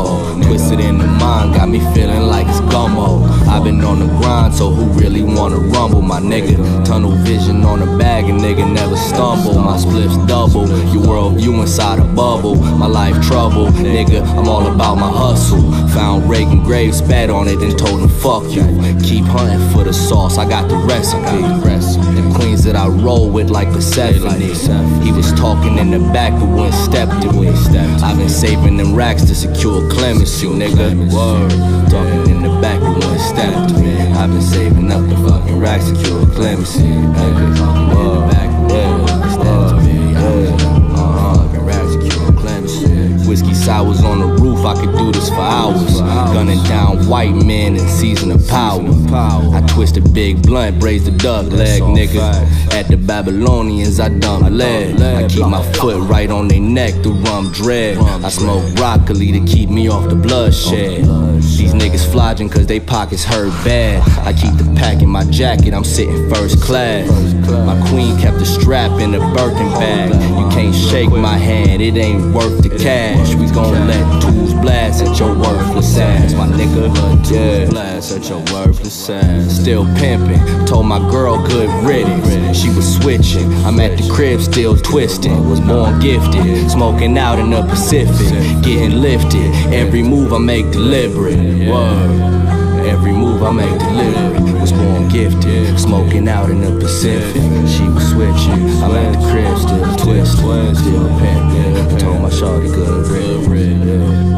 gumbo. Twisted in the mind, got me feeling like it's gumbo. I've been on the grind, so who really wanna rumble? My nigga, tunnel vision on the bag, and nigga never stumble. My spliffs double, your worldview inside a bubble. My life trouble, nigga, I'm all about my hustle. Found Reagan grave, spat on it, and told him fuck you. Keep hunting for the sauce, I got the recipe. The queens that I roll with like Persephone. He was talking in the back but wouldn't step to me. I've been saving them racks to secure clemency, nigga. Word. Talking in the back but wouldn't step to me. I've been saving up the fucking racks to secure clemency, nigga. Word. Whiskey sours on the roof, I could do this for hours. Gunning down white men in season of power. I twist a big blunt, braise the duck leg, nigga. At the Babylonians, I dump lead. I keep my foot right on their neck, the rum dread. I smoke broccoli to keep me off the bloodshed. These niggas flogging cause they pockets hurt bad. I keep the pack in my jacket, I'm sitting first class. My queen kept the strap in the Birkin bag. You can't shake my hand, it ain't worth the cash. We gon' let tools blast at your worthless ass, my nigga. Yeah, blast at your worthless ass. Still pimping, told my girl good riddance. She was switching, I'm at the crib still twisting. Was born gifted, smoking out in the Pacific, getting lifted. Every move I make deliberate. Word. Every move I make deliberate. Was born gifted, smoking out in the Pacific. She was switching, I'm at the crib still twisting, still pimping. Told my shawty good red.